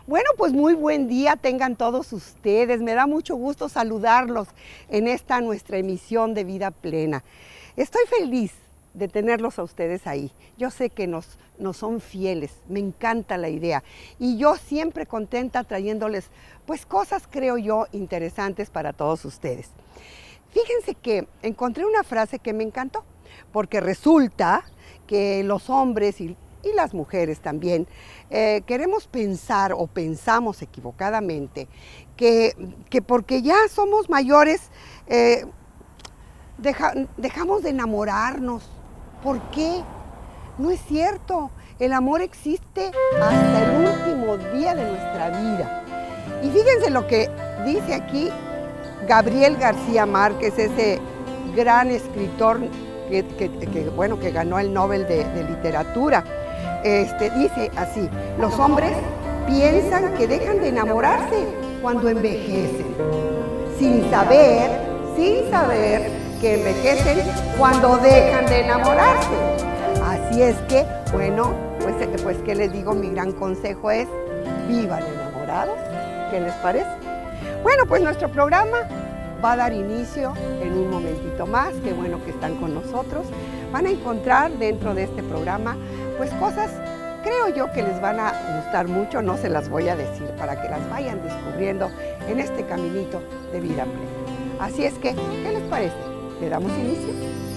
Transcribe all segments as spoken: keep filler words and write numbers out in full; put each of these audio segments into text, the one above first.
Bueno, pues muy buen día tengan todos ustedes. Me da mucho gusto saludarlos en esta nuestra emisión de Vida Plena. Estoy feliz de tenerlos a ustedes ahí. Yo sé que nos, nos son fieles, me encanta la idea. Y yo siempre contenta trayéndoles pues cosas, creo yo, interesantes para todos ustedes. Fíjense que encontré una frase que me encantó, porque resulta que los hombres y y las mujeres también, eh, queremos pensar o pensamos equivocadamente que, que porque ya somos mayores eh, deja, dejamos de enamorarnos. ¿Por qué? No es cierto. El amor existe hasta el último día de nuestra vida. Y fíjense lo que dice aquí Gabriel García Márquez, ese gran escritor que, que, que, bueno, que ganó el Nobel de, de Literatura. Este, dice así: los hombres piensan que dejan de enamorarse cuando envejecen, sin saber, sin saber que envejecen cuando dejan de enamorarse. Así es que, bueno, pues, pues ¿qué les digo? Mi gran consejo es: vivan enamorados. ¿Qué les parece? Bueno, pues nuestro programa va a dar inicio en un momentito más. Qué bueno que están con nosotros. Van a encontrar dentro de este programa pues cosas, creo yo, que les van a gustar mucho. No se las voy a decir para que las vayan descubriendo en este caminito de vida plena. Así es que, ¿qué les parece? ¿Le damos inicio?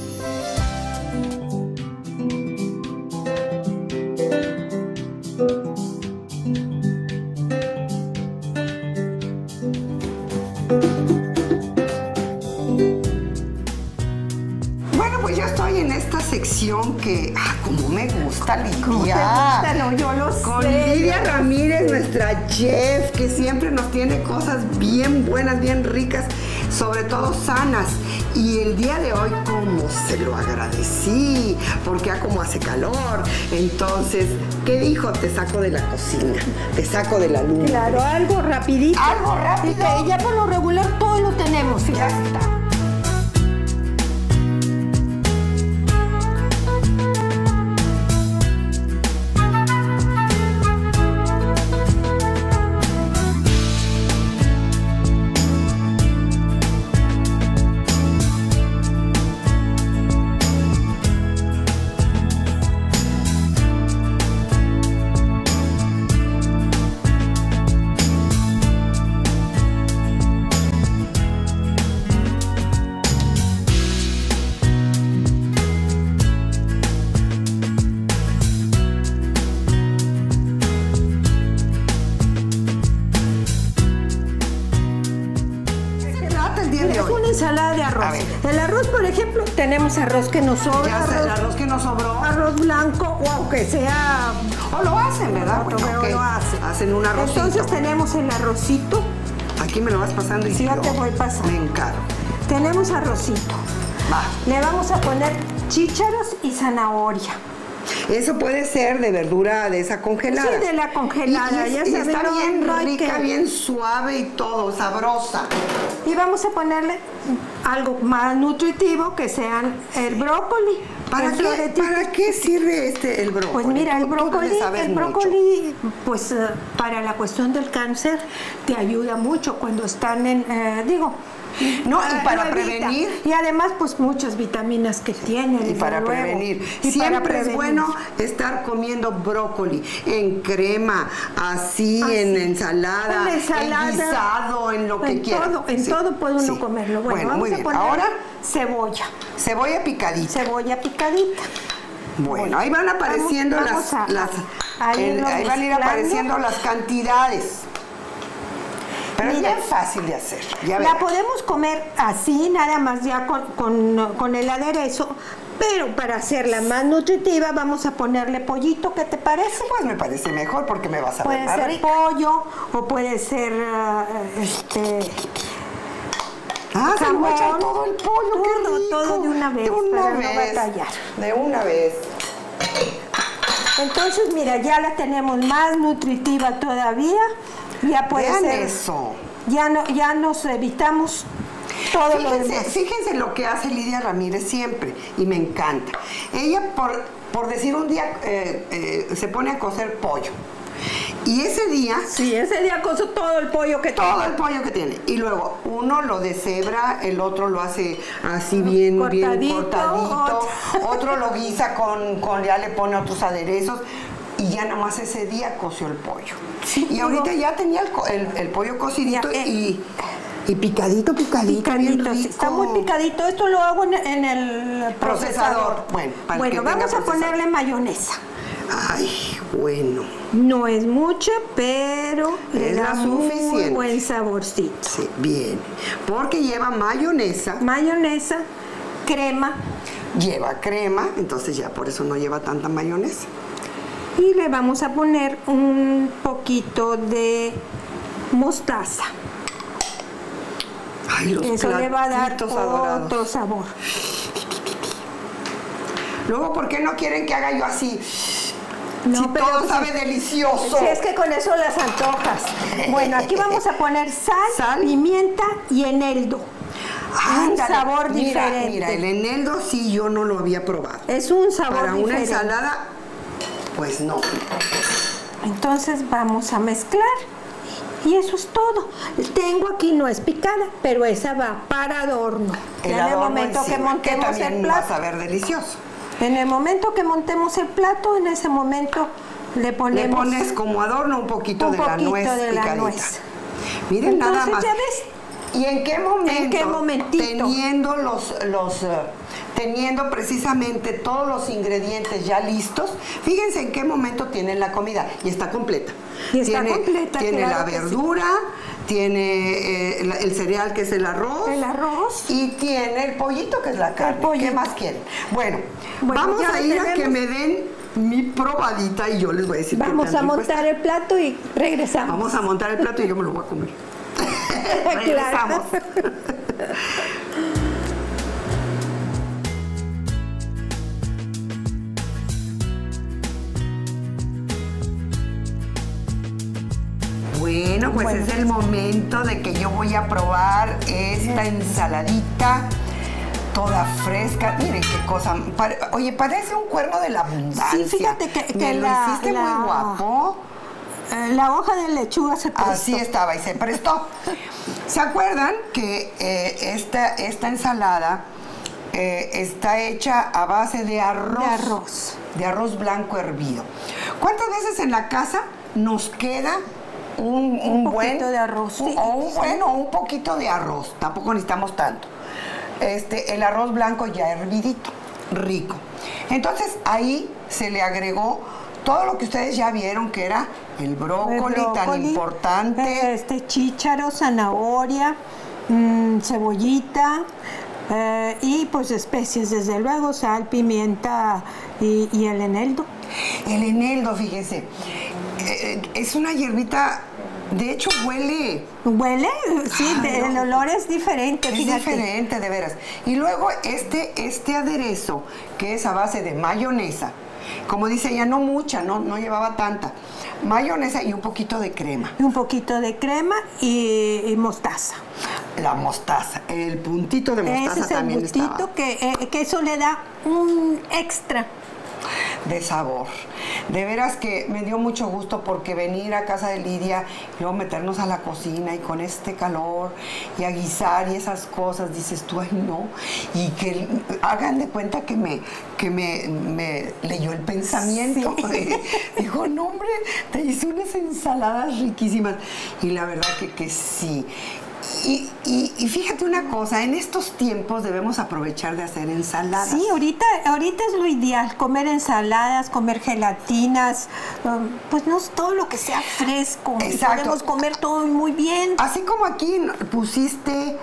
Sección que, ah, como me gusta, Lidia. ¿Cómo te gusta? No, yo lo sé. Con Lidia Ramírez, nuestra chef, que siempre nos tiene cosas bien buenas, bien ricas, sobre todo sanas. Y el día de hoy, como se lo agradecí, porque ya como hace calor. Entonces, ¿qué dijo? Te saco de la cocina, te saco de la luz. Claro, algo rapidito. Algo rápido. Y ya por lo regular todo lo tenemos, ya está. Ensalada de arroz. El arroz, por ejemplo, tenemos arroz que nos sobra. Ya arroz, el arroz que nos sobró. Arroz blanco, o aunque sea. O lo hacen, ¿verdad? Bueno, pero okay. Lo hacen. Hacen un arrocito. Entonces tenemos el arrocito. Aquí me lo vas pasando y sí, ya yo te voy pasando. Me encargo. Tenemos arrocito. Va. Le vamos a poner chícharos y zanahoria. Eso puede ser de verdura de esa congelada. Sí, de la congelada. Y, y, ya y está bien rica, que... bien suave y todo, sabrosa. Y vamos a ponerle algo más nutritivo, que sean el brócoli. ¿Para, el qué, ¿Para qué sirve este el brócoli? Pues mira, el brócoli, el brócoli pues uh, para la cuestión del cáncer te ayuda mucho cuando están en, eh, digo, no, y para prevenir. Y además, pues muchas vitaminas que tiene. Y para luego. prevenir. Y Siempre para prevenir. Es bueno estar comiendo brócoli en crema, así, así. en ensalada, en, ensalada, en guisado, en lo en que quiera. Todo, en sí. todo puede uno sí. comerlo. Bueno, bueno vamos muy bien. a poner Ahora, cebolla. Cebolla picadita. Cebolla picadita. Bueno, bueno ahí van apareciendo vamos, vamos las, a, las ahí, el, ahí van a ir apareciendo las cantidades. Pero mira, es bien fácil de hacer. Ya la podemos comer así, nada más ya con, con, con el aderezo, pero para hacerla más nutritiva vamos a ponerle pollito. ¿Qué te parece? Pues me parece mejor porque me vas a ver más rica. Puede ser pollo o puede ser uh, este... Ah, se lo voy a echar todo el pollo, todo, qué rico. Todo de una vez, de una para vez, no batallar. De una vez. Entonces, mira, ya la tenemos más nutritiva todavía. Ya puede Vean ser. eso. Ya, no, ya nos evitamos todo fíjense, lo demás. Fíjense lo que hace Lidia Ramírez siempre, y me encanta. Ella, por, por decir un día, eh, eh, se pone a cocer pollo. Y ese día... Sí, ese día cozo todo el pollo que Todo tiene. el pollo que tiene. Y luego uno lo deshebra, el otro lo hace así bien cortadito. Bien cortadito. Otro, otro lo guisa con, con, ya le pone otros aderezos. Y ya nomás ese día coció el pollo. Sí, y ahorita digo, ya tenía el, el, el pollo cocidito ya, eh, y, y picadito, picadito, picadito bien rico. Está muy picadito. Esto lo hago en, en el procesador. procesador. Bueno, para bueno que vamos a procesador. ponerle mayonesa. Ay, bueno. No es mucha, pero es le da suficiente. Muy buen saborcito. Sí, bien. Porque lleva mayonesa. Mayonesa, crema. Lleva crema, entonces ya por eso no lleva tanta mayonesa. Y le vamos a poner un poquito de mostaza. Ay, los eso le va a dar adorados. Otro sabor. Luego, ¿por qué no quieren que haga yo así? No, si pero todo pues, sabe delicioso. Si es que con eso las antojas. Bueno, aquí vamos a poner sal, sal. pimienta y eneldo. Ándale. Un sabor mira, diferente. Mira, el eneldo sí yo no lo había probado. Es un sabor Para diferente. Para una ensalada, pues no. Entonces vamos a mezclar. Y eso es todo. Tengo aquí nuez picada, pero esa va para adorno. El en adorno el momento encima, que montemos que también el plato. va a saber delicioso. En el momento que montemos el plato, en ese momento le ponemos... Le pones como adorno un poquito un de la poquito nuez de picadita. La nuez. Miren, entonces, nada más. ¿ya ves? ¿Y en qué momento? ¿En qué momentito? Teniendo los, los, uh, teniendo precisamente todos los ingredientes ya listos, fíjense en qué momento tienen la comida y está completa. Y está tiene, completa, Tiene claro la verdura, sí. tiene eh, el, el cereal que es el arroz. El arroz. Y tiene el pollito que es la carne. ¿Qué más quieren? Bueno, bueno vamos a ir a que me den mi probadita y yo les voy a decir vamos qué tan a montar el plato y regresamos. Vamos a montar el plato y yo me lo voy a comer. Regresamos. Bueno, pues bueno. es el momento de que yo voy a probar esta ensaladita toda fresca. Miren qué cosa. Oye, parece un cuerno de la abundancia. Sí, fíjate que, que Me la, lo hiciste la... muy guapo. La hoja de lechuga se prestó. Así estaba y se prestó. ¿Se acuerdan que eh, esta, esta ensalada eh, está hecha a base de arroz? De arroz. De arroz blanco hervido. ¿Cuántas veces en la casa nos queda un, un, un buen... poquito de arroz? Un, sí, o un sí. bueno, un poquito de arroz. Tampoco necesitamos tanto. Este, el arroz blanco ya hervidito, rico. Entonces ahí se le agregó todo lo que ustedes ya vieron que era el brócoli, el brócoli tan importante. Este chícharo, zanahoria, mmm, cebollita eh, y pues especies, desde luego, sal, pimienta y, y el eneldo. El eneldo, fíjense, eh, es una hierbita, de hecho huele... ¿Huele? Sí, Ay, de, no. el olor es diferente, Es fíjate. diferente, de veras. Y luego este, este aderezo, que es a base de mayonesa, como dice ella, no mucha, no, no llevaba tanta. Mayonesa y un poquito de crema. Un poquito de crema y, y mostaza. La mostaza, el puntito de mostaza. Ese es también el puntito estaba. que, eh, que eso le da un extra de sabor. De veras que me dio mucho gusto porque venir a casa de Lidia y luego meternos a la cocina y con este calor y a guisar y esas cosas, dices tú, ay no, y que hagan de cuenta que me, que me, me leyó el pensamiento. Sí. Dijo, no hombre, te hice unas ensaladas riquísimas. Y la verdad que, que sí. Y, y, y fíjate una cosa, en estos tiempos debemos aprovechar de hacer ensaladas. Sí, ahorita, ahorita es lo ideal, comer ensaladas, comer gelatinas, um, pues no es todo lo que sea fresco. Exacto. Podemos comer todo muy bien. Así como aquí pusiste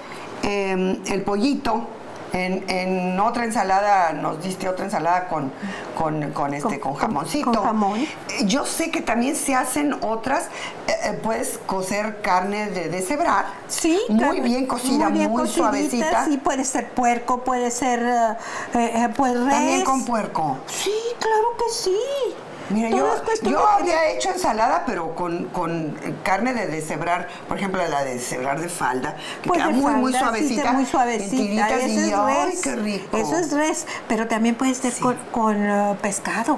eh, el pollito, en, en otra ensalada, nos diste otra ensalada con, con, con, este, con, con jamoncito. Con jamón. Yo sé que también se hacen otras, eh, puedes cocer carne de deshebrar. Sí. Muy carne, bien cocida, muy, bien muy suavecita. Sí, puede ser puerco, puede ser uh, eh, pues res. También con puerco. Sí, claro que sí. Mira, yo, yo había hecho ensalada, pero con, con carne de deshebrar, por ejemplo, la de deshebrar de falda, que pues queda muy, falda, muy suavecita. Sí, muy suavecita. Eso y, es ay, res. Qué rico. Eso es res, pero también puede ser sí. con, con uh, pescado.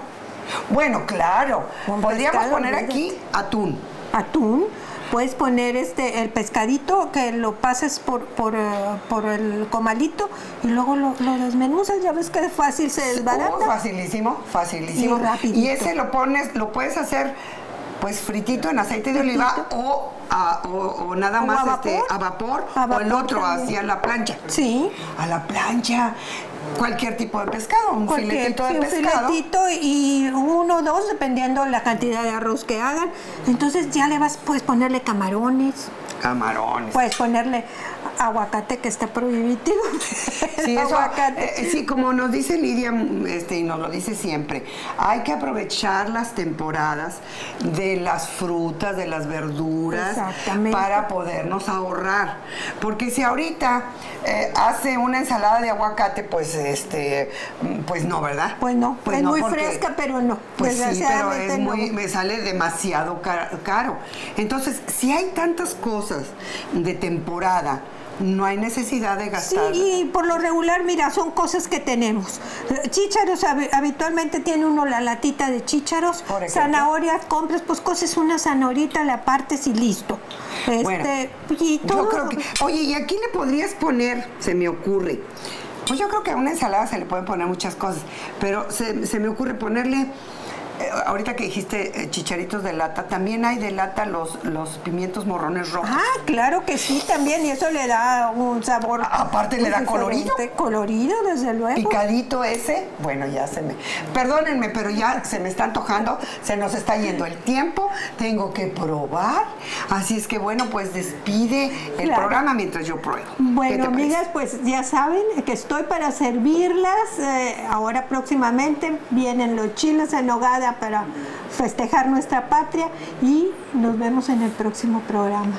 Bueno, claro. Con Podríamos pescado, poner ¿verdad? aquí atún. Atún. Puedes poner este el pescadito que lo pases por por, uh, por el comalito y luego lo, lo desmenuzas. Ya ves que fácil se desbarata. Oh, facilísimo, facilísimo. Y rapidito. Y ese lo pones, lo puedes hacer pues fritito en aceite de oliva o, a, o, o nada O más a este, vapor. a vapor, A o el vapor otro también. hacia la plancha. Sí. A la plancha. Cualquier tipo de pescado, un Cualquier, filetito de sí, un pescado. filetito y uno o dos, dependiendo la cantidad de arroz que hagan. Entonces ya le vas, puedes ponerle camarones, Camarones. puedes ponerle aguacate, que está prohibitivo. Sí, eso, Aguacate. eh, sí, como nos dice Lidia, este, y nos lo dice siempre, hay que aprovechar las temporadas de las frutas, de las verduras, Exactamente. para podernos ahorrar. Porque si ahorita eh, hace una ensalada de aguacate, pues este, pues no, ¿verdad? Pues no, Pues es no, muy porque- fresca, pero no. Pues sí, pero Desgraciadamente es muy, no. me sale demasiado ca- caro. Entonces, si hay tantas cosas de temporada, no hay necesidad de Sí, gastar. y por lo regular, mira, son cosas que tenemos. Chícharos, hab- habitualmente tiene uno la latita de chícharos. Por ejemplo. Zanahorias, compras, pues coces una zanahorita, la partes y listo. Este, Bueno, y todo. Yo creo que. Oye, ¿y aquí le podrías poner? Se me ocurre. Pues yo creo que a una ensalada se le pueden poner muchas cosas, pero se, se me ocurre ponerle. eh, ahorita que dijiste eh, chicharitos de lata, también hay de lata los, los pimientos morrones rojos. Ah, claro que sí, también, y eso le da un sabor. A- aparte le muy da colorido. diferente. Colorido, desde luego. Picadito ese, bueno, ya se me... Perdónenme, pero ya se me está antojando, se nos está yendo el tiempo, tengo que probar, así es que bueno, pues despide el Claro. programa mientras yo pruebo. ¿Qué Bueno, te parece? amigas, pues ya saben que estoy para servirlas. Eh, ahora próximamente vienen los chiles en nogada para festejar nuestra patria y nos vemos en el próximo programa.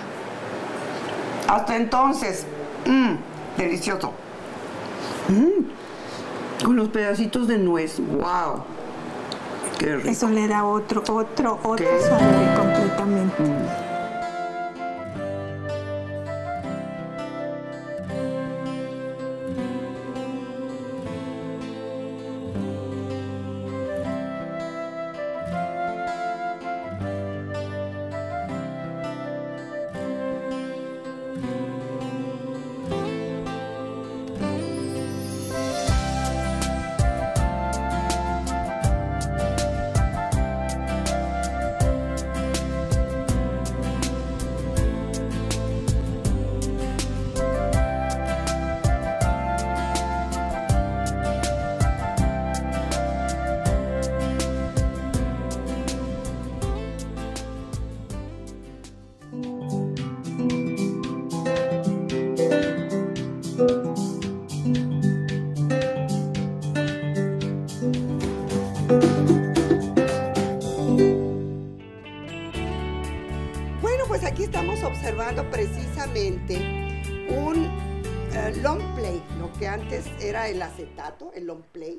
Hasta entonces, mmm, delicioso. Mm, con los pedacitos de nuez, wow. Qué rico. Eso le da otro, otro, otro ¿Qué? sabor completamente. Bueno, pues aquí estamos observando precisamente un eh, long play, lo que antes era el acetato, el long play.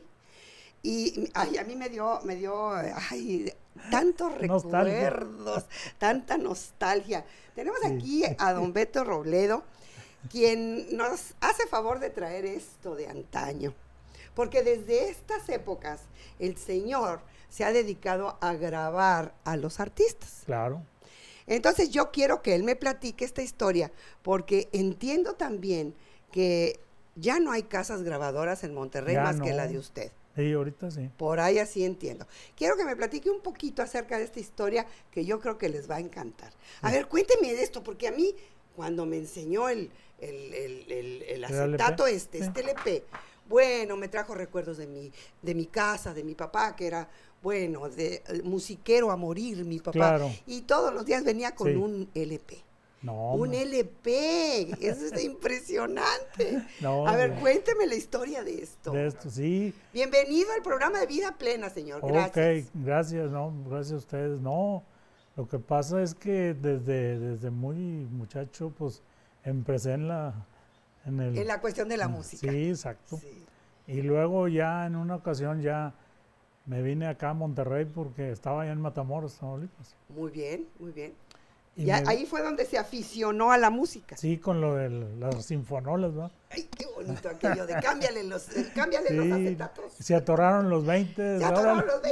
Y ay, a mí me dio, me dio, ay, tantos Nostalgia. recuerdos, tanta nostalgia. Tenemos aquí a don Beto Robledo, quien nos hace favor de traer esto de antaño. Porque desde estas épocas el señor se ha dedicado a grabar a los artistas. Claro. Entonces yo quiero que él me platique esta historia, porque entiendo también que ya no hay casas grabadoras en Monterrey Ya más que no. la de usted. Sí, ahorita sí. Por ahí así entiendo. Quiero que me platique un poquito acerca de esta historia que yo creo que les va a encantar. A ver, cuénteme de esto, porque a mí, cuando me enseñó el, el, el, el, el acetato L P? este, Sí. este L P, bueno, me trajo recuerdos de mi, de mi casa, de mi papá, que era, bueno, de eh, musiquero a morir, mi papá. Claro. Y todos los días venía con Sí. un L P. No, Un hombre. L P, eso es impresionante. No, a ver, hombre. cuénteme la historia de esto. De esto, sí. Bienvenido al programa de Vida Plena, señor. Gracias. Ok, gracias, no, gracias a ustedes. No, lo que pasa es que desde, desde muy muchacho, pues, empecé en la... En, el, En la cuestión de la música. Sí, exacto. Sí. Y luego ya en una ocasión ya me vine acá a Monterrey porque estaba allá en Matamoros, Tamaulipas. Muy bien, muy bien. Y Ya, me- ahí fue donde se aficionó a la música. Sí, con lo de las sinfonolas, ¿no? Ay, qué bonito aquello de cámbiale los, eh, cámbiale los Sí, acetatos. se atoraron los veinte. Se ahora- atoraron los veinte.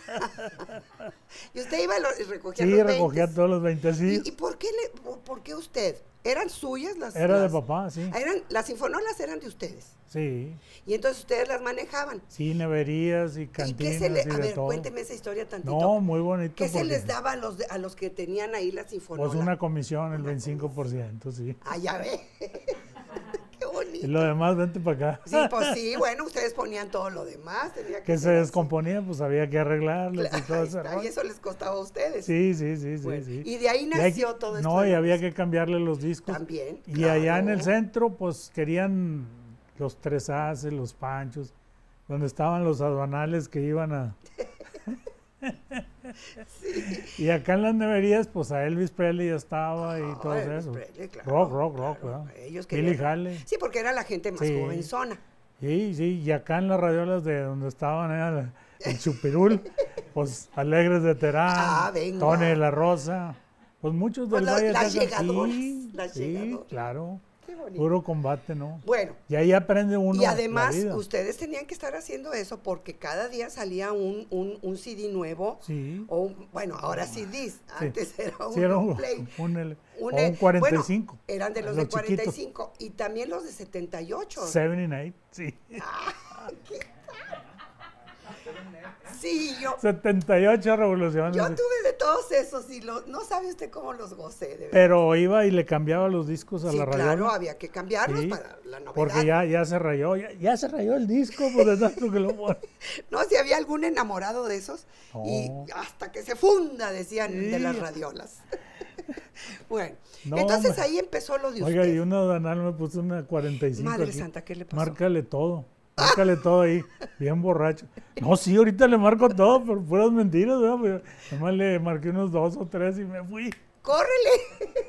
Y usted iba y lo- y recogía Sí, los recogía veinte. todos los veinte, sí. ¿Y, y por, qué le, por- por qué usted? ¿Eran suyas las? Era de las- papá, sí. Ah, eran, las sinfonolas eran de ustedes. Sí, Y entonces ustedes las manejaban. sí, neverías y ¿Y cantinas qué se le, y a de ver, todo. cuénteme esa historia tantito. No, muy bonito. ¿Qué se porque, les daba a los, de- a los que tenían ahí la sinfonola? Pues una comisión, el veinticinco por ciento, sí. Ah, ya ve. Qué Y bonito. lo demás, vente para acá. Sí, pues sí, bueno, ustedes ponían todo lo demás. Tenía que Que se ser así. descomponía, pues había que arreglarlos y todo Ahí ese está, y rollo. eso les costaba a ustedes. Sí, sí, sí, sí, Bueno, sí. y de ahí Y hay nació que- todo esto. No, de y la había música. que cambiarle los discos. También. Y allá en el claro. centro, pues querían los tres aces, los panchos, donde estaban los aduanales que iban a... Y acá en las neverías, pues a Elvis Presley ya estaba y Ah, todo Elvis eso. Presley, claro, rock, rock, rock, claro. ¿verdad? Ellos Billy querían- Haley. Sí, porque era la gente más Sí. jovenzona. Sí, sí, y acá en las radiolas de donde estaban era la- el Chupirul, pues Alegres de Terán, Ah, venga. Tony de la Rosa, pues muchos Pues del la- Valle de las Texas, llegadoras, sí, las sí, llegadoras. claro, Qué bonito. puro combate, ¿no? Bueno, Y ahí aprende uno y además la vida. ustedes tenían que estar haciendo eso porque cada día salía un, un, un C D nuevo. Sí, O un- bueno, ahora C Ds. sí. Antes era un, Sí, era un, long play. un, L- Un, o eh, un cuarenta y cinco. bueno, eran de los, los de cuarenta y chiquitos. cinco y también los de setenta y ocho. setenta y ocho, sí. Sí, yo, setenta y ocho revoluciones. yo tuve de todos esos y lo- no sabe usted cómo los gocé, de verdad. Pero iba y le cambiaba los discos a Sí, la radio. claro, había que cambiarlos Sí, para la novedad. porque ya, ya se rayó, ya, ya se rayó el disco, pues de tanto que lo pone. No, si había algún enamorado de esos y No. hasta que se funda, decían, de Sí. las radiolas. Bueno, No, entonces hombre. ahí empezó lo de usted. Oiga, y uno danal me puso una cuarenta y cinco Madre aquí. santa, ¿qué le pasó? Márcale todo, márcale todo ahí, bien borracho. No, sí, ahorita le marco todo, pero puras mentiras, ¿verdad? Pero nomás le marqué unos dos o tres y me fui. ¡Córrele!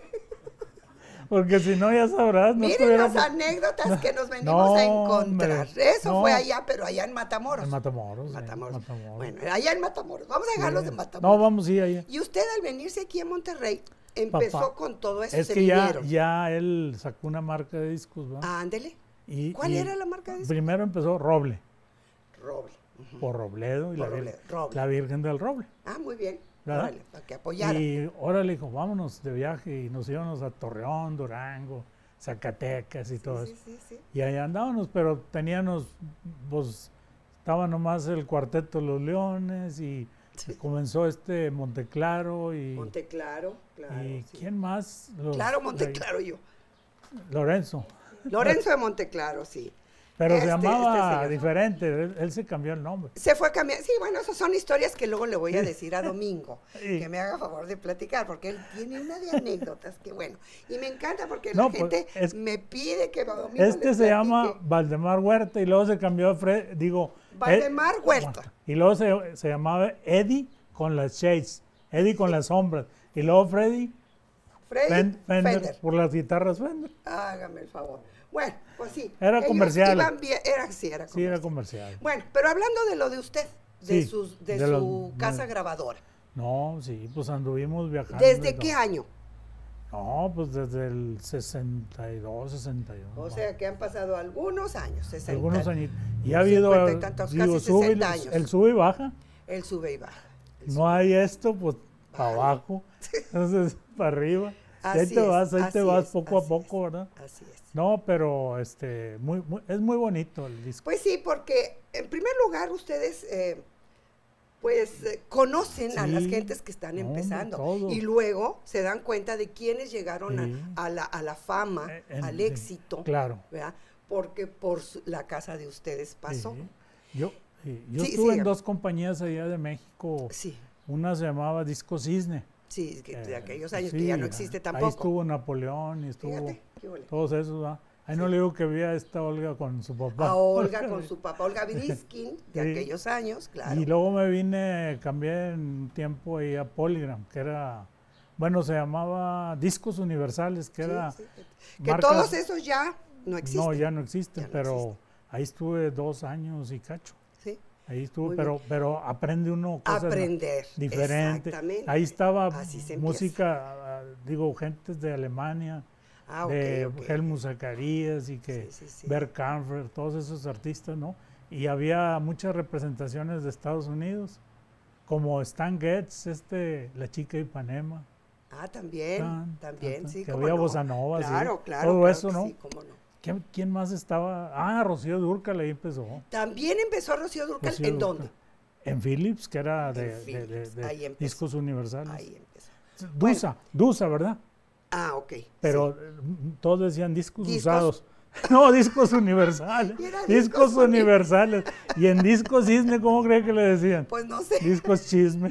Porque si no, ya sabrás, no Miren estuviera las anécdotas que nos venimos No, a encontrar. hombre, Eso no. fue allá, pero allá en Matamoros. en Matamoros. sí, Matamoros. Matamoros. Bueno, allá en Matamoros. Vamos a dejarlos de Sí. Matamoros. No, vamos, sí, allá. Y usted al venirse aquí a Monterrey empezó Papá, con todo eso. Es se que ya, vinieron. ya él sacó una marca de discos, ¿verdad? Ándele. Y- ¿Cuál y era la marca de discos? Primero empezó Roble, Roble. por Robledo y la, Por vir- Robledo, Roble. la Virgen del Roble. Ah, muy bien. ¿Verdad? Órale, para que apoyara. Y ahora le dijo, vámonos de viaje y nos íbamos a Torreón, Durango, Zacatecas y todo sí, eso. sí, sí. Y ahí andábamos, pero teníamos, pues, estaba nomás el cuarteto Los Leones y Sí. comenzó este Monteclaro y, Monteclaro, claro. y sí. ¿quién más? Los- Claro, ahí- Monteclaro yo. Lorenzo. Lorenzo de Monteclaro, sí. Pero Este- se llamaba este señor. diferente, él, él se cambió el nombre. Se fue a cambiar. Sí, bueno, esas son historias que luego le voy a decir a Domingo, Sí. que me haga favor de platicar, porque él tiene una de anécdotas que bueno. Y me encanta porque No, la pues, gente es- me pide que Domingo Este le se llama platique. Valdemar Huerta y luego se cambió a Fred, digo... Valdemar Ed- Huerta. Y luego se, se llamaba Eddie con las shades, Eddie con las sombras. Y luego Freddy Freddy Fen- Fender, Fender. por las guitarras Fender. Hágame el favor. Bueno, pues sí. Era ellos comercial. iban bien- era, sí, era Sí, era comercial. comercial. Bueno, pero hablando de lo de usted, de, Sí, sus, de, de su los- casa de- grabadora. No, sí, pues anduvimos viajando. ¿Desde y qué todo. año? No, pues desde el sesenta y dos, sesenta y uno. O sea que han pasado algunos años, sesenta. algunos años. Y ha habido, cincuenta y tantos, digo, casi sube y- sesenta años. el sube y baja. Él sube y baja. Él No hay esto, pues para Vale. abajo. Entonces, para arriba. Y ahí Así te es, vas, ahí te así vas es, poco a así poco, es, ¿verdad? Así es. No, pero este, muy, muy- es muy bonito el disco. Pues sí, porque en primer lugar ustedes eh, pues eh, conocen a Sí, las gentes que están no, hombre, empezando todo. y luego se dan cuenta de quiénes llegaron a- Sí. a, la, a la fama, Eh, en- al sí, éxito, Claro. ¿verdad? Porque por su- la casa de ustedes pasó. Sí. Yo, sí, yo Sí, estuve sí. en dos compañías allá de México. Sí, Una se llamaba Disco Cisne. sí, que de eh, aquellos años sí, que ya no existe Ahí tampoco. estuvo Napoleón y estuvo Fíjate, qué huele. todos esos. ¿verdad? Ahí no le digo que vi a esta Olga con su papá. A Olga con su papá, Olga Briskin, de Sí. aquellos años, claro. Y luego me vine, cambié en un tiempo ahí a Polygram, que era, bueno, se llamaba Discos Universales, que Sí, era... sí, que- que marcas- todos esos ya no existen. No, ya no existen, Ya no pero existen. ahí estuve dos años y cacho. Sí. Ahí estuve, Muy pero, pero aprende uno cosas ¿no? Aprender. diferentes. Exactamente. Ahí estaba Así se empieza. música, ah, digo, gentes de Alemania, Ah, ok, de ok. Helmut Zacarías y que Sí, sí, sí. Bert Kaempfer, todos esos artistas, ¿no? Y había muchas representaciones de Estados Unidos. como Stan Getz, este, La chica de Ipanema. Ah, también, Tan, también, tan, sí, que cómo había no. bossa nova, sí. Claro, claro, Todo claro eso, que ¿no? sí, cómo no. ¿Quién, quién más estaba? Ah, Rocío Dúrcal ahí empezó. También empezó Rocío Dúrcal, Rocío ¿en Dúrcal. dónde? En Philips, que era En de, de- Philips, de- de ahí empezó. discos universales. Ahí empezó. Dusa, Dusa, ¿verdad? Ah, ok. Pero sí. eh, todos decían discos, Discos. usados. No, discos universales. Y era Discos discos uni- universales. Y en discos cisne, ¿cómo cree que le decían? Pues no sé. Discos chisme.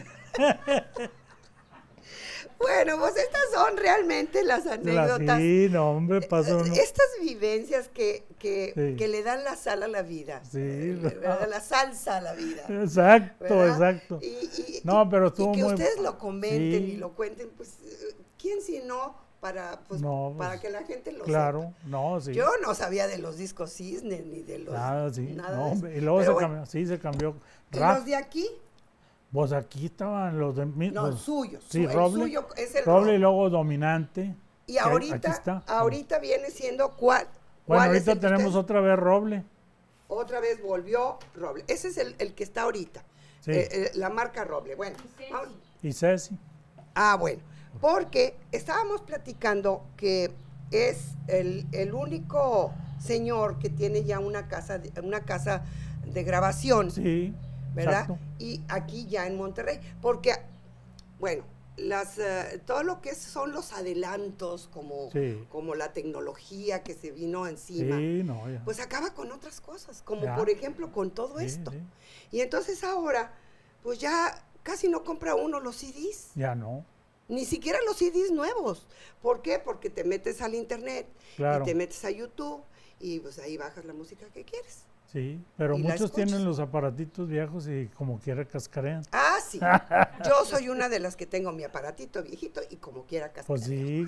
Bueno, pues estas son realmente las La- anécdotas. sí, no, hombre, pasó uno. Estas vivencias que, que, Sí. que le dan la sal a la vida. Sí, eh, le ¿verdad? dan la salsa a la vida. Exacto, ¿verdad? exacto. Y, y- No, y- pero estuvo y que muy- ustedes lo comenten Sí. y lo cuenten, pues, eh, ¿quién si no para, pues, No, para pues, que la gente lo Claro, sepa? no, sí. Yo no sabía de los discos cisne ni de los... Nada, sí. nada no, de eso. hombre, y luego Pero se bueno, cambió, sí, se cambió. ¿y Rap, los de aquí? pues aquí estaban los de mi- No, los- suyos. Sí, su- el Roble, suyo es el Roble y Roble. luego Dominante. Y que aquí ahorita, está. ahorita viene siendo cuál. Bueno, ¿cuál es ahorita el que tenemos ustedes- otra vez Roble. Otra vez volvió Roble. Ese es el, el que está ahorita. Sí. Eh, eh, la marca Roble. Bueno. vamos- Y Ceci. Ah, bueno. Porque estábamos platicando que es el, el único señor que tiene ya una casa de, una casa de grabación, Sí. ¿verdad? Exacto. Y aquí ya en Monterrey. Porque, bueno, las, eh, todo lo que son los adelantos, como, Sí. como la tecnología que se vino encima, Sí, no, ya. pues acaba con otras cosas, como Ya. por ejemplo con todo Sí, esto. sí. Y entonces ahora, pues ya casi no compra uno los C Ds, Ya no. ni siquiera los C Ds nuevos. ¿Por qué? Porque te metes al internet Claro. y te metes a YouTube y pues ahí bajas la música que quieres. Sí, pero Y la muchos tienen escuchas. los aparatitos viejos y como quiera cascarean. Ah, sí. Yo soy una de las que tengo mi aparatito viejito y como quiera cascar. Pues sí,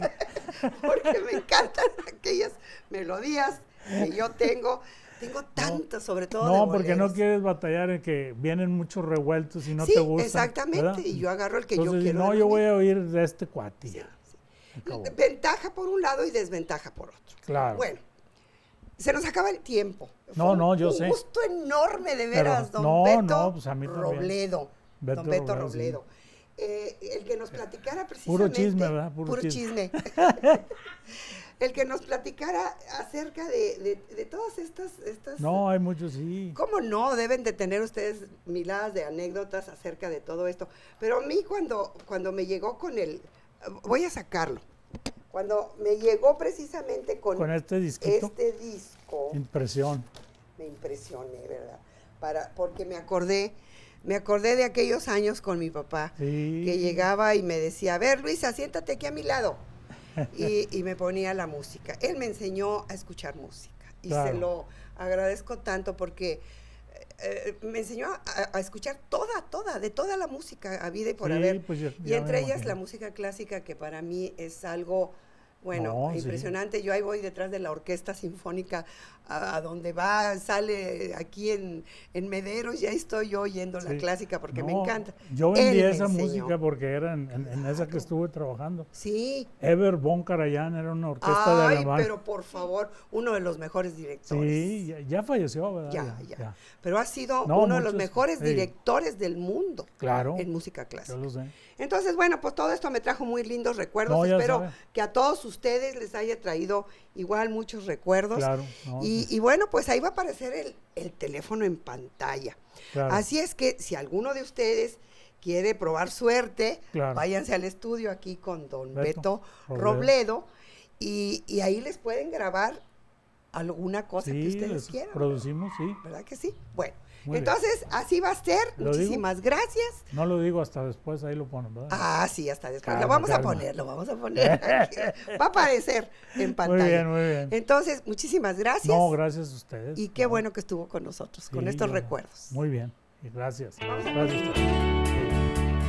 Porque me encantan aquellas melodías que yo tengo. Tengo tantas, sobre todo de no, porque no boleros. quieres batallar en que vienen muchos revueltos y no Sí, te gusta. exactamente, y yo agarro el que yo Entonces, quiero no, de yo los voy míos. a oír de este cuate. Sí, ya. sí. Acabó. Ventaja por un lado y desventaja por otro. Claro. Bueno, se nos acaba el tiempo. No, Fue un- no, yo un sé. gusto enorme de Pero, veras, don no, Beto no, pues a mí también. Robledo. Beto don Beto Robledo, Robledo. sí. Eh, el que nos platicara Puro precisamente... chisme, ¿verdad? Puro Puro chisme. chisme. El que nos platicara acerca de, de- de todas estas... estas No, hay muchos, sí. ¿Cómo no? Deben de tener ustedes miladas de anécdotas acerca de todo esto. Pero a mí cuando, cuando me llegó con el... Voy a sacarlo. Cuando me llegó precisamente con, Con este disquito. este disco, Impresión. me impresioné, ¿verdad? Para, porque me acordé, me acordé de aquellos años con mi papá, Sí. que llegaba y me decía, a ver, Luisa, siéntate aquí a mi lado. Y, y me ponía la música. Él me enseñó a escuchar música. Y Claro. se lo agradezco tanto porque eh, me enseñó a, a escuchar toda, toda, de toda la música a vida y por Sí, haber. pues ya- y ya entre me ellas imagino. la música clásica, que para mí es algo, bueno, No, sí. impresionante. Yo ahí voy detrás de la orquesta sinfónica, a, a donde va, sale aquí en, en Mederos, ya estoy yo oyendo la Sí. clásica porque me No, encanta. Yo Él vendí me esa enseñó. música porque era en, en- en esa que estuve trabajando. Sí. Ever von Karajan era una orquesta de Ay, Alemania. pero por favor, uno de los mejores directores. Sí, ya, ya falleció, ¿verdad? Ya, ya, Pero ha sido No, uno de los muchos, mejores sí. directores del mundo Claro, en música yo clásica. lo sé. Entonces, bueno, pues todo esto me trajo muy lindos recuerdos. No, ya Espero sabe. que a todos ustedes les haya traído igual muchos recuerdos. Claro, no, y, sí. y bueno, pues ahí va a aparecer el, el teléfono en pantalla. Claro. Así es que si alguno de ustedes quiere probar suerte, Claro. váyanse al estudio aquí con don Beto Beto, Robledo. Robledo, y, y ahí les pueden grabar alguna cosa que Sí, ustedes les quieran. producimos, sí. ¿Verdad que sí? Bueno, Muy entonces así va a ser. ¿Lo digo? Muchísimas gracias. No lo digo hasta después, ahí lo ponen, ¿verdad? Ah, sí, hasta después. Calma, lo vamos calma. a poner, lo vamos a poner. aquí. Va a aparecer en pantalla. Muy bien, muy bien. Entonces, muchísimas gracias. No, gracias a ustedes. y qué No, bueno que estuvo con nosotros, con sí, estos yo- recuerdos. Muy bien, y gracias. Vamos a Gracias a ustedes.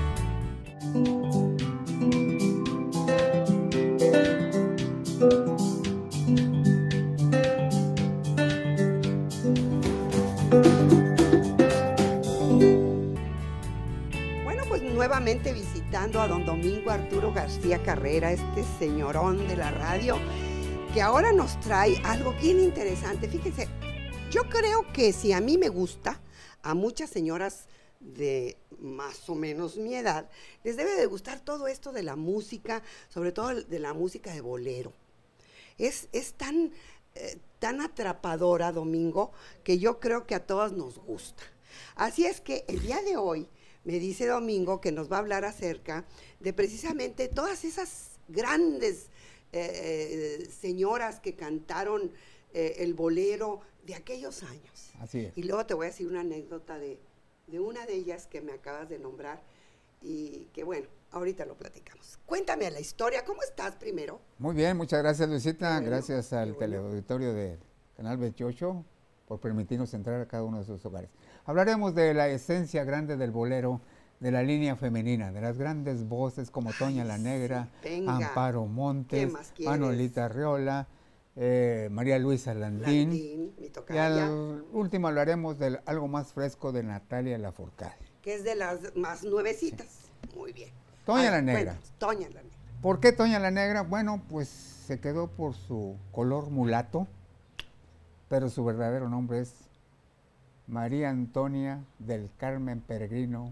Bueno, pues nuevamente visitando a don Domingo Arturo García Carrera, este señorón de la radio, que ahora nos trae algo bien interesante. Fíjense, yo creo que si a mí me gusta, a muchas señoras de más o menos mi edad, les debe de gustar todo esto de la música, sobre todo de la música de bolero. Es, es tan, eh, tan atrapadora, Domingo, que yo creo que a todos nos gusta. Así es que el día de hoy me dice Domingo que nos va a hablar acerca de precisamente todas esas grandes eh, señoras que cantaron eh, el bolero de aquellos años. Así es. Y luego te voy a decir una anécdota de, de una de ellas que me acabas de nombrar y que bueno, ahorita lo platicamos. Cuéntame la historia, ¿cómo estás primero? Muy bien, muchas gracias Luisita, Bueno, gracias al bueno. teleauditorio del Canal veintiocho por permitirnos entrar a cada uno de sus hogares. Hablaremos de la esencia grande del bolero, de la línea femenina, de las grandes voces como Toña Ay, la sí, Negra, venga. Amparo ¿Qué Montes, más quieres? Manolita Arriola, eh, María Luisa Landín, Landín, mi y tocaya, al último hablaremos de algo más fresco de Natalia Lafourcade. que es de las más nuevecitas. Muy bien. Toña A ver, la Negra. cuéntanos, Toña la Negra. ¿Por qué Toña la Negra? Bueno, pues se quedó por su color mulato, pero su verdadero nombre es María Antonia del Carmen Peregrino.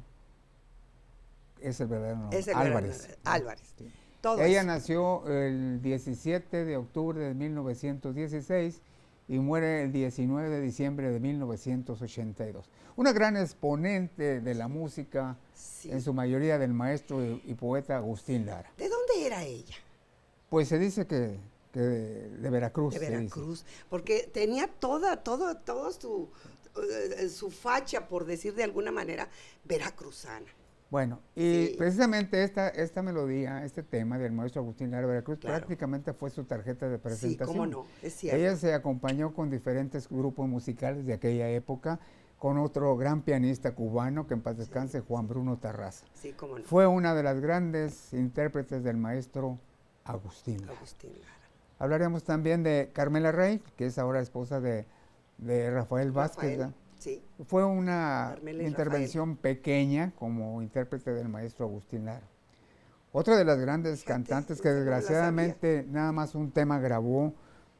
Es el verdadero nombre. Es el Álvarez. verdadero- Álvarez. Sí. Todo Ella eso. nació el diecisiete de octubre de mil novecientos dieciséis y muere el diecinueve de diciembre de mil novecientos ochenta y dos. Una gran exponente de la música, Sí. en su mayoría del maestro y, y poeta Agustín Lara. ¿De dónde era ella? Pues se dice que, que de, de Veracruz. De se dice. Veracruz. Porque tenía toda, todo, todo su, eh, su facha, por decir de alguna manera, veracruzana. Bueno, y Sí. precisamente esta, esta melodía, este tema del maestro Agustín Lara Veracruz, Claro. prácticamente fue su tarjeta de Sí, presentación. cómo no, es cierto. Ella se acompañó con diferentes grupos musicales de aquella época, con otro gran pianista cubano, que en paz descanse, Juan Bruno Tarraza. Sí, cómo no. Fue una de las grandes intérpretes del maestro Agustín Lara. Agustín Lara. Hablaremos también de Carmela Rey, que es ahora esposa de, de Rafael Vázquez. Rafael, ¿verdad? sí. Fue una Carmela y intervención pequeña como intérprete del maestro Agustín Lara. Otra de las grandes Fíjate, cantantes que esa no la desgraciadamente nada más un tema grabó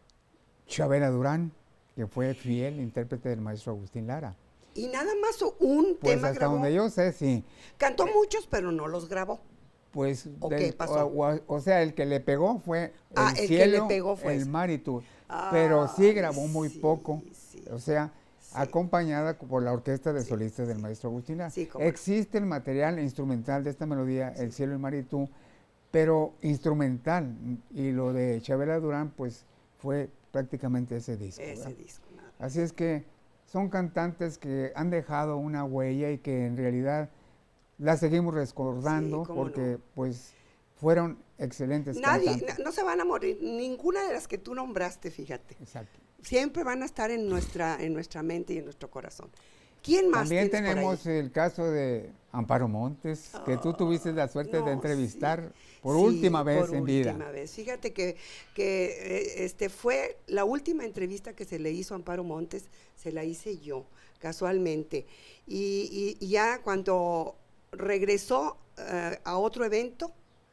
Chabela Durán, que fue fiel intérprete del maestro Agustín Lara. Y nada más un Pues tema hasta grabó. donde yo sé, sí. Cantó muchos, pero no los grabó. Pues ¿O del- qué pasó? O, o- o sea, el que le pegó fue Ah, el el que cielo, le pegó fue el ese. mar y tú. Pero sí Ay, grabó muy sí, poco, sí. o sea, Sí. acompañada por la orquesta de Sí, solistas del maestro Agustín Lara. Sí, cómo no. Existe el material instrumental de esta melodía, El cielo, el mar y tú, pero instrumental. Y lo de Chabela Durán, pues fue prácticamente ese disco. Ese ¿verdad? disco, nada. Así es que son cantantes que han dejado una huella y que en realidad la seguimos recordando Sí, cómo porque no. pues fueron excelentes Nadie, cantantes. na- no se van a morir, ninguna de las que tú nombraste, fíjate. Exacto. Siempre van a estar en nuestra, en nuestra mente y en nuestro corazón. ¿Quién más También tienes por tenemos ahí? el caso de Amparo Montes, que tú tuviste la suerte No, de entrevistar por sí, última vez por en vida. última vez. Fíjate que, que eh, este fue la última entrevista que se le hizo a Amparo Montes, se la hice yo, casualmente. Y, y- y ya cuando regresó eh, a otro evento,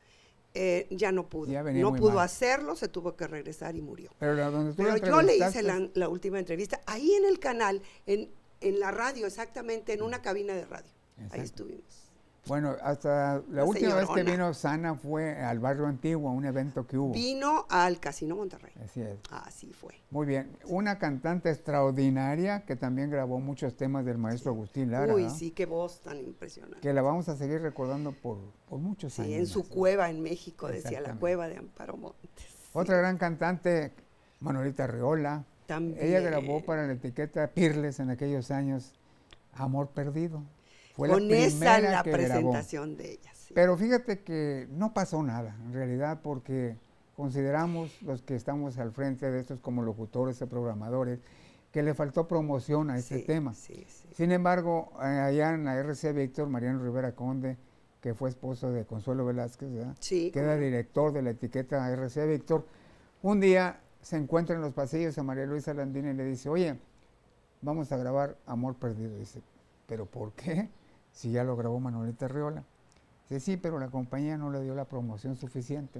eh, ya no pudo. Ya venía no muy pudo mal. hacerlo, se tuvo que regresar y murió. Pero la- donde tú la Pero yo le hice entrevistaste, la, la última entrevista ahí en el canal, en, en la radio, exactamente, en una cabina de radio. Exacto. Ahí estuvimos. bueno, hasta la La última vez que señorona. vino Sana fue al barrio antiguo, a un evento que hubo. Vino al Casino Monterrey. Así es. Así fue. Muy bien. Una cantante extraordinaria que también grabó muchos temas del maestro Agustín Lara. Uy, ¿no? sí, qué voz tan impresionante. Que la vamos a seguir recordando por, por muchos años. Sí, en su más. cueva en México, decía la Exactamente. cueva de Amparo Montes. Otra gran cantante, Manolita Arriola. También. Ella grabó para la etiqueta Pirles en aquellos años Amor Perdido. Fue la Con esa primera la que grabó. presentación de ella. Sí. Pero fíjate que no pasó nada, en realidad, porque consideramos los que estamos al frente de estos como locutores o programadores, que le faltó promoción a este Sí, tema. sí, sí. Sin embargo, eh, allá en la R C Víctor, Mariano Rivera Conde, que fue esposo de Consuelo Velázquez, ¿verdad? Sí, que era director de la etiqueta R C Víctor, un día se encuentra en los pasillos a María Luisa Landín y le dice, oye, vamos a grabar Amor Perdido. Dice, ¿pero por qué? Si ya lo grabó Manolita Arriola. Dice, sí, pero la compañía no le dio la promoción suficiente.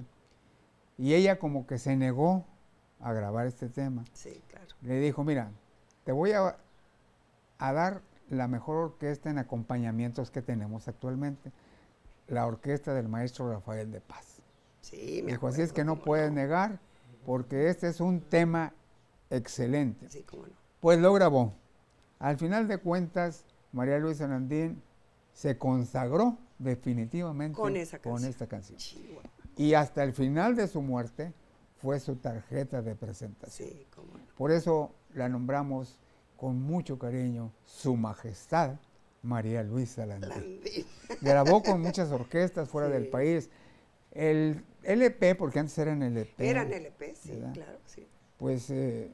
Y ella como que se negó a grabar este tema. Sí, claro. Le dijo, mira, te voy a, a dar la mejor orquesta en acompañamientos que tenemos actualmente, la orquesta del maestro Rafael de Paz. Sí, me Dijo, acuerdo. así es que no puedes no. negar, porque este es un tema excelente. Sí, cómo no. Pues lo grabó. Al final de cuentas, María Luisa Landín se consagró definitivamente Con esa canción. con esta canción. Chihuahua. Y hasta el final de su muerte fue su tarjeta de presentación. Sí, cómo no. Por eso la nombramos con mucho cariño Su Majestad María Luisa Landín. Landín. Grabó con muchas orquestas fuera Sí. del país. El L P, porque antes eran L P. Eran L P, sí, ¿verdad? claro, sí. Pues eh,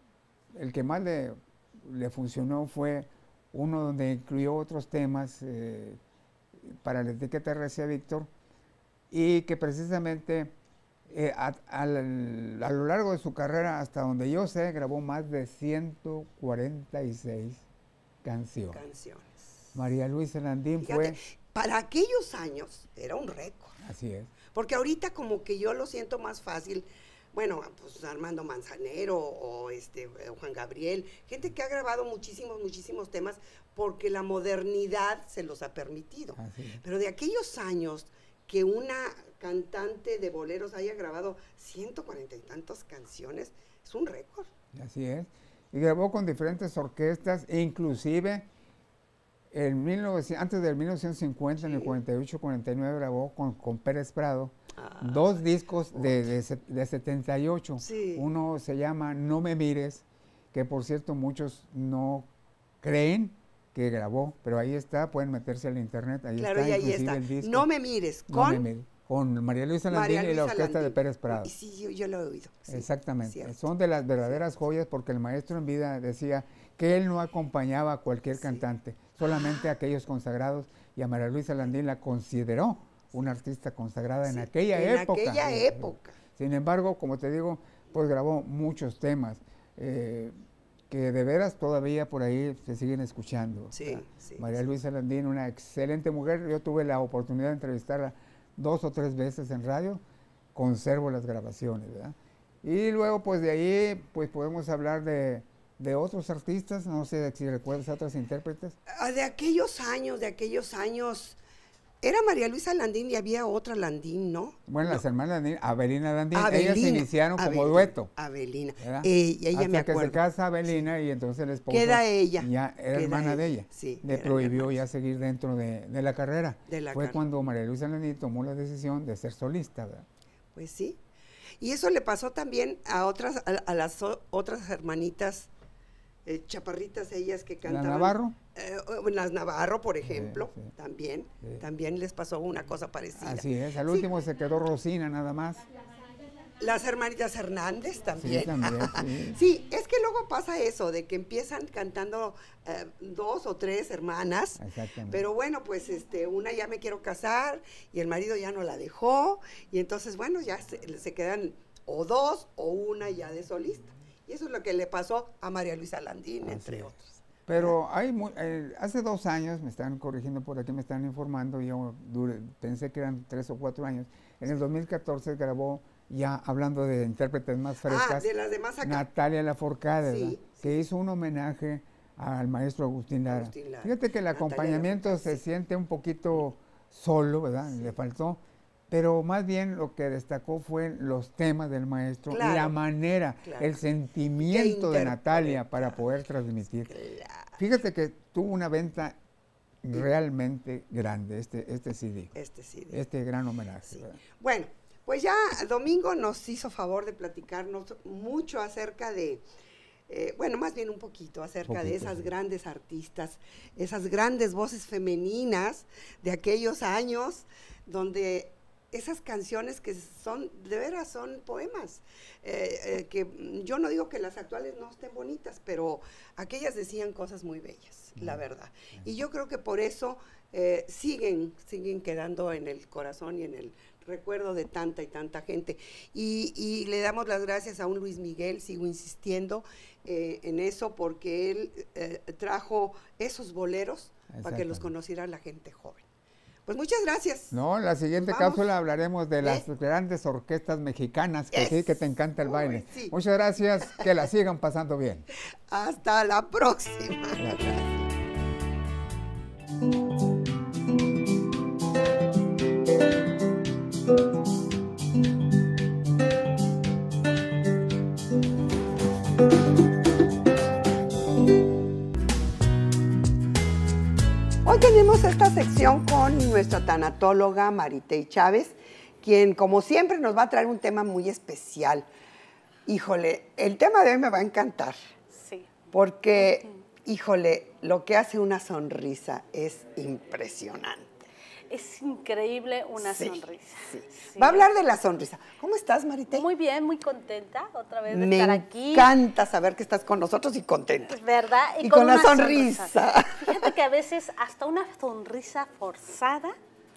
el que más le, le funcionó fue uno donde incluyó otros temas eh, para la etiqueta R C A Víctor, y que precisamente eh, a, a, la- a lo largo de su carrera, hasta donde yo sé, grabó más de ciento cuarenta y seis canciones. Canciones. María Luisa Landín Fíjate, fue, para aquellos años era un récord. así es, Porque ahorita como que yo lo siento más fácil. Bueno, pues Armando Manzanero o este o Juan Gabriel, gente que ha grabado muchísimos, muchísimos temas porque la modernidad se los ha permitido. así es. Pero de aquellos años que una cantante de boleros haya grabado ciento cuarenta y tantas canciones, es un récord. Así es. Y grabó con diferentes orquestas, e inclusive en mil novecientos, antes del mil novecientos cincuenta, en el Sí. cuarenta y ocho cuarenta y nueve, grabó con, con Pérez Prado Ah, dos discos de, de, se- de setenta y ocho. Sí. Uno se llama No me mires, que por cierto muchos no creen que grabó, pero ahí está, pueden meterse al internet, ahí claro, está y ahí inclusive está. el disco. No me mires, No con me mires, con María Luisa Landín María y la Luisa orquesta de Landín. Pérez Prado. Y sí, yo, yo lo he oído. sí, Exactamente, cierto. son de las verdaderas joyas, porque el maestro en vida decía que él no acompañaba a cualquier Sí. cantante, solamente a aquellos consagrados, y a María Luisa Landín la consideró una artista consagrada en Sí, aquella en época. aquella época. Sin embargo, como te digo, pues grabó muchos temas eh, que de veras todavía por ahí se siguen escuchando. Sí, ¿verdad? sí, María sí. Luisa Landín, una excelente mujer. Yo tuve la oportunidad de entrevistarla dos o tres veces en radio. Conservo las grabaciones, ¿verdad? Y luego, pues de ahí, pues podemos hablar de, de otros artistas. No sé si recuerdas a otros intérpretes. Ah, De aquellos años, de aquellos años, era María Luisa Landín y había otra Landín, ¿no? Bueno, las hermanas Landín, Avelina Landín, ellas se Avelina, iniciaron como Avelina, dueto. Avelina. ¿verdad? Eh, y ella Hasta me que acuerdo. se casa Avelina y entonces el esposo Queda ella, ya era queda hermana de ella, ella. sí, Le eran prohibió hermanas. ya seguir dentro de, de la carrera. De la Fue carrera. cuando María Luisa Landín tomó la decisión de ser solista, ¿verdad? Pues sí. Y eso le pasó también a otras, a, a las o- otras hermanitas eh, chaparritas, ellas que ¿La cantaban. Navarro? Eh, eh, las Navarro, por ejemplo, sí. también, Sí. también les pasó una cosa parecida. Así es, al Sí. último se quedó Rosina nada más. Las hermanitas Hernández también. Sí, también, sí. Sí, es que luego pasa eso, de que empiezan cantando eh, dos o tres hermanas, Exactamente. pero bueno, pues este, una ya me quiero casar y el marido ya no la dejó, y entonces, bueno, ya se, se quedan o dos o una ya de solista. Y eso es lo que le pasó a María Luisa Landín, Así entre es. otros. Pero hay mu- eh, hace dos años, me están corrigiendo por aquí, me están informando, yo dure- pensé que eran tres o cuatro años. En el dos mil catorce grabó, ya hablando de intérpretes más Ah, frescas, de las demás acá. Natalia Lafourcade, Sí, ¿verdad? sí, que hizo un homenaje al maestro Agustín Lara. Agustín Lara. Fíjate que el Natalia acompañamiento Lafourcade, se sí. siente un poquito solo, ¿verdad? Le faltó. Pero más bien lo que destacó fue los temas del maestro, Claro, la manera, claro. el sentimiento de interpreta. Natalia para poder transmitir. Claro. Fíjate que tuvo una venta realmente grande este, este C D, Este sí. de- este gran homenaje. Sí. ¿verdad? Bueno, pues ya Domingo nos hizo favor de platicarnos mucho acerca de, eh, bueno, más bien un poquito acerca de Poquito, esas sí. grandes artistas, esas grandes voces femeninas de aquellos años donde esas canciones que son, de veras son poemas, eh, eh, que mm, yo no digo que las actuales no estén bonitas, pero aquellas decían cosas muy bellas, la verdad. Y yo creo que por eso eh, siguen, siguen quedando en el corazón y en el recuerdo de tanta y tanta gente. Y, y le damos las gracias a un Luis Miguel, sigo insistiendo eh, en eso, porque él eh, trajo esos boleros para que los Exactamente. conociera la gente joven. Pues muchas gracias. No, en la siguiente Nos vamos. cápsula hablaremos de las ¿Eh? grandes orquestas mexicanas, que sí, que te encanta el Uy, baile. sí. Muchas gracias, que la sigan pasando bien. Hasta la próxima. Gracias. Hoy tenemos esta sección con nuestra tanatóloga Maritey Chávez, quien como siempre nos va a traer un tema muy especial. Híjole, el tema de hoy me va a encantar. Sí. Porque, uh-huh. híjole, lo que hace una sonrisa es impresionante. Es increíble una sí, sonrisa. Sí. Sí. Va a hablar de la sonrisa. ¿Cómo estás, Maritey? Muy bien, muy contenta otra vez de me estar aquí. Me encanta saber que estás con nosotros y contenta. ¿Verdad? Y, y con, con la sonrisa. sonrisa. Fíjate que a veces hasta una sonrisa forzada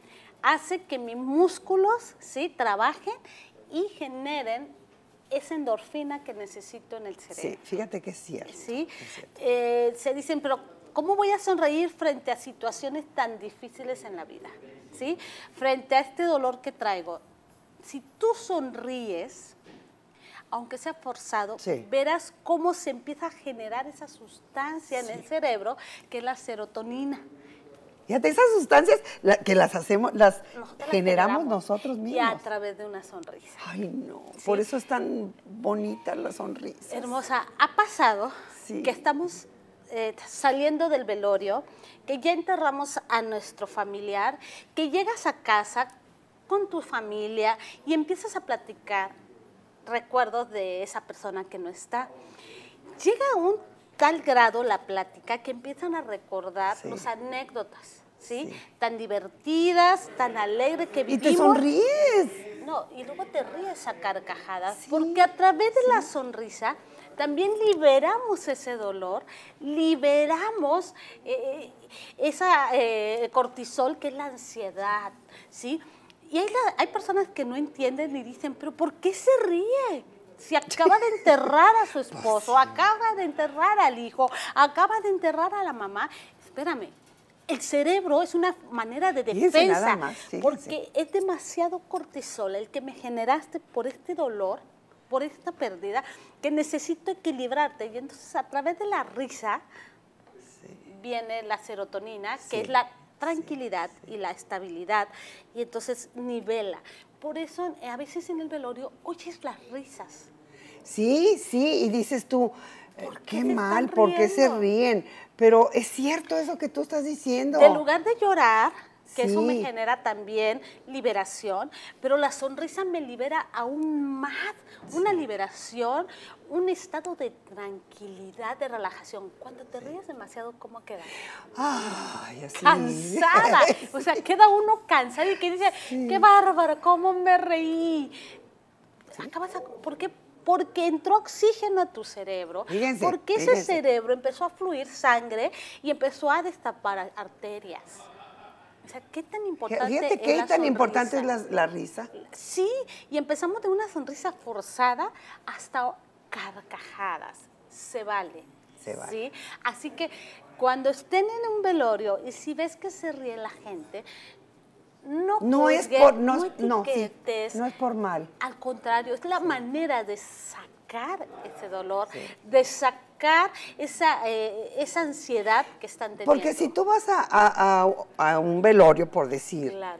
hace que mis músculos, ¿sí?, trabajen y generen esa endorfina que necesito en el cerebro. Sí, fíjate que es cierto. ¿Sí? Es cierto. Eh, se dicen, pero ¿cómo voy a sonreír frente a situaciones tan difíciles en la vida? ¿Sí? Frente a este dolor que traigo. Si tú sonríes, aunque sea forzado, sí, verás cómo se empieza a generar esa sustancia sí. en el cerebro, que es la serotonina. Fíjate, esas sustancias la, que las hacemos, las generamos, generamos nosotros mismos. Y a través de una sonrisa. Ay, no, ¿sí? Por eso es tan bonita la sonrisa. Hermosa, ha pasado sí. que estamos eh, saliendo del velorio, que ya enterramos a nuestro familiar, que llegas a casa con tu familia y empiezas a platicar recuerdos de esa persona que no está. Llega a un tal grado la plática que empiezan a recordar sí. las anécdotas, ¿sí? ¿sí? Tan divertidas, tan alegres que vivimos. Y te sonríes. No, y luego te ríes a carcajadas, sí. porque a través de sí. la sonrisa también liberamos ese dolor, liberamos eh, esa eh, cortisol que es la ansiedad, ¿sí? Y hay, la, hay personas que no entienden y dicen, pero ¿por qué se ríe? Si acaba de enterrar a su esposo, acaba de enterrar al hijo, acaba de enterrar a la mamá. Espérame, el cerebro es una manera de defensa, nada más, sí, porque sí. es demasiado cortisol el que me generaste por este dolor, por esta pérdida, que necesito equilibrarte. Y entonces a través de la risa sí. viene la serotonina, que sí. es la tranquilidad sí, sí. y la estabilidad, y entonces nivela. Por eso a veces en el velorio oyes las risas. Sí, sí, y dices tú, ¿por qué, qué mal? ¿Por qué se ríen? Pero es cierto eso que tú estás diciendo. En lugar de llorar, que sí. eso me genera también liberación, pero la sonrisa me libera aún más, una sí. liberación, un estado de tranquilidad, de relajación. Cuando te ríes demasiado, ¿cómo quedas? Ay, así. Cansada. O sea, queda uno cansado y que dice, sí. qué bárbaro, cómo me reí. Sí. Acabas a, ¿por qué? Porque entró oxígeno a tu cerebro, fíjense, porque ese fíjense. cerebro empezó a fluir sangre y empezó a destapar arterias. O sea, ¿qué tan importante Fíjate, es ¿qué la tan sonrisa? importante es la, la risa? Sí, y empezamos de una sonrisa forzada hasta carcajadas. Se vale. Se vale. ¿Sí? Así que cuando estén en un velorio y si ves que se ríe la gente, no, no juzgue, es por no, no etiquetes, no, sí, no es por mal. Al contrario, es la sí. manera de sacar ese dolor, sí. de sacar esa, eh, esa ansiedad que están teniendo. Porque si tú vas a, a, a, a un velorio, por decir, claro.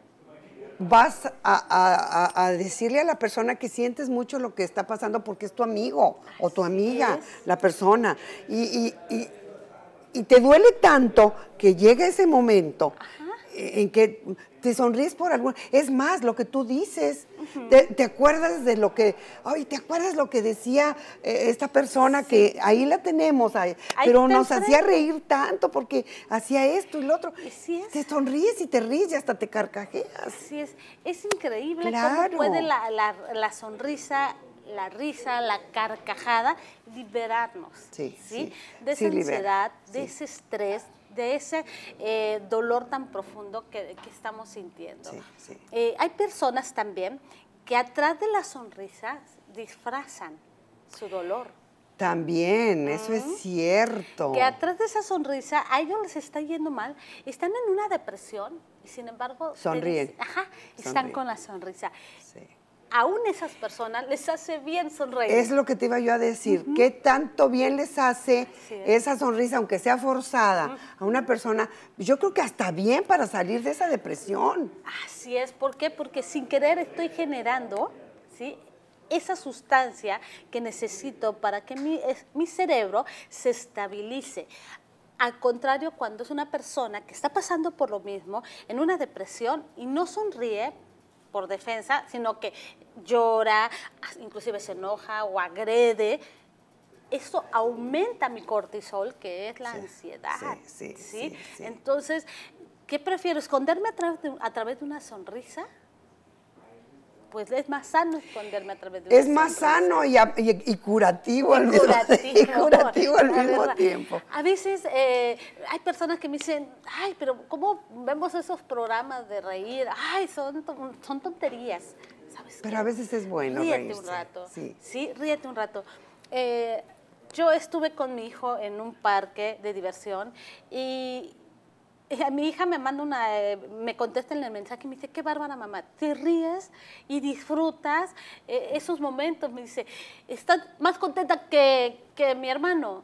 vas a, a, a decirle a la persona que sientes mucho lo que está pasando porque es tu amigo Así o tu amiga, es. la persona, y, y, y, y te duele tanto que llega ese momento Ajá. en que te sonríes por algún... Es más, lo que tú dices, uh-huh. te, te acuerdas de lo que... Ay, ¿te acuerdas lo que decía eh, esta persona sí. que ahí la tenemos? Ahí, pero nos hacía reír tanto porque hacía esto y lo otro. Sí es. Te sonríes y te ríes y hasta te carcajeas. Así es. Es increíble claro. cómo puede la, la, la sonrisa, la risa, la carcajada liberarnos. Sí, ¿sí? sí. De esa sí, ansiedad, libera. de sí. ese estrés, de ese eh, dolor tan profundo que, que estamos sintiendo. Sí, sí. Eh, hay personas también que atrás de la sonrisa disfrazan su dolor. También, eso uh-huh. es cierto. Que atrás de esa sonrisa a ellos les está yendo mal, están en una depresión y sin embargo... Sonríen. Les, ajá, Sonríen. están con la sonrisa. Sí. aún esas personas les hace bien sonreír. Es lo que te iba yo a decir, ¿qué tanto bien les hace Sí. esa sonrisa, aunque sea forzada, uh-huh. a una persona? Yo creo que hasta bien para salir de esa depresión. Así es, ¿por qué? Porque sin querer estoy generando, ¿sí?, esa sustancia que necesito para que mi, es, mi cerebro se estabilice. Al contrario, cuando es una persona que está pasando por lo mismo, en una depresión, y no sonríe por defensa, sino que llora, inclusive se enoja o agrede, eso aumenta mi cortisol, que es la sí, ansiedad. Sí, sí, ¿sí? Sí, sí. Entonces, ¿qué prefiero? ¿Esconderme a través de, a través de una sonrisa? Pues es más sano esconderme a través de una Es más sonrisa. sano y, y, y curativo y al mismo, curativo, y curativo al mismo verdad. tiempo. A veces eh, hay personas que me dicen, ay, pero ¿cómo vemos esos programas de reír? Ay, son, son tonterías. ¿Sabes Pero qué? a veces es bueno Ríete reírse. un rato. Sí. sí, ríete un rato. Eh, yo estuve con mi hijo en un parque de diversión y... A mi hija me manda una, eh, me contesta en el mensaje y me dice, qué bárbara mamá, te ríes y disfrutas eh, esos momentos. Me dice, estás más contenta que, que mi hermano.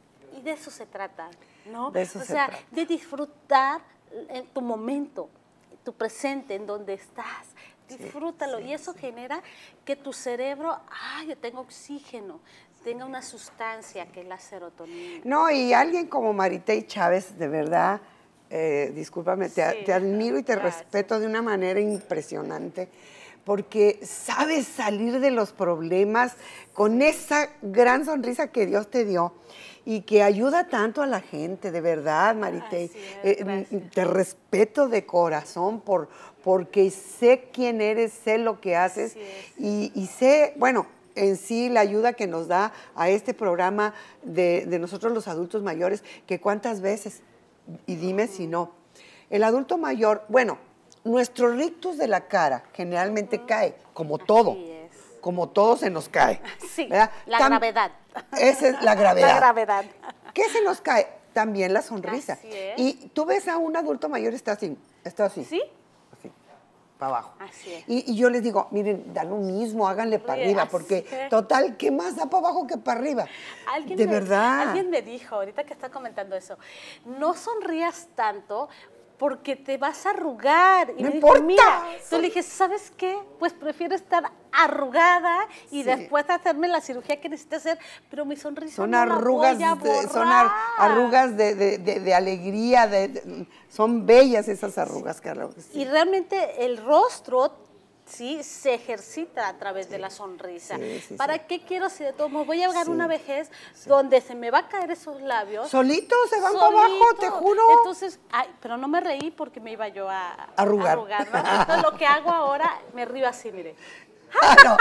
Y de eso se trata, ¿no? De eso o se sea, trata. de disfrutar en tu momento, tu presente, en donde estás. Disfrútalo. Sí, sí, y eso sí. genera que tu cerebro, ay, yo tengo oxígeno, tenga una sustancia que es la serotonina. No, y alguien como Maritey Chávez, de verdad... Eh, discúlpame, te, Sí, te admiro y te gracias. respeto de una manera impresionante, porque sabes salir de los problemas con esa gran sonrisa que Dios te dio y que ayuda tanto a la gente, de verdad, Maritey. Así es, eh, te respeto de corazón por, porque sé quién eres, sé lo que haces y, y sé, bueno, en sí la ayuda que nos da a este programa de, de nosotros los adultos mayores, que cuántas veces... Y dime si no. El adulto mayor, bueno, nuestro rictus de la cara generalmente uh-huh. cae, como todo. Así es. Como todo se nos cae. Sí, ¿verdad? la Tam- gravedad. Esa es la gravedad. La gravedad. ¿Qué se nos cae? También la sonrisa. Así es. Y tú ves a un adulto mayor, está así, está así. ¿Sí? Así, para abajo. Así es. Y, y yo les digo, miren, da lo mismo, háganle para Oye, arriba, así porque es. total, ¿qué más da para abajo que para arriba? ¿Alguien de me, verdad. Alguien me dijo, ahorita que está comentando eso, no sonrías tanto porque te vas a arrugar. Y no me importa. Dijo, mira, yo le dije, ¿sabes qué? Pues prefiero estar arrugada y Sí. después hacerme la cirugía que necesito hacer, pero mi sonrisa Son no arrugas, la voy a de, son ar- borrar. arrugas de, de, de, de alegría, de, de- son bellas esas arrugas, Carlos. Y realmente el rostro, sí, se ejercita a través sí. de la sonrisa. Sí, sí, ¿Para sí. qué quiero si de todos modos voy a llegar Sí, una vejez sí. donde se me va a caer esos labios? Solitos se van Solito. para abajo, te juro. Entonces, ay, pero no me reí porque me iba yo a Arrugar. a arrugar, ¿no? Entonces, lo que hago ahora, me río así, mire. Ah, no.